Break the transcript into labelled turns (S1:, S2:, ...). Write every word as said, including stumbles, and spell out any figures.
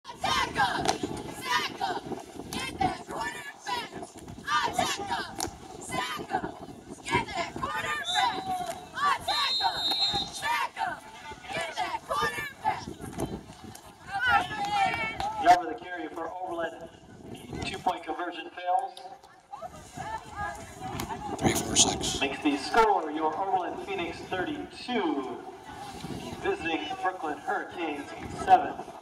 S1: Attack up! Stack up! Get that corner back! Attack up! Stack up! Get that corner back! Attack up! Stack up! Get that corner back!
S2: Job of the carry for Oberlin. Two-point conversion fails.
S3: Three, four, six.
S2: Makes the score your Oberlin Phoenix thirty-two. Visiting Brooklyn Hurricanes seven.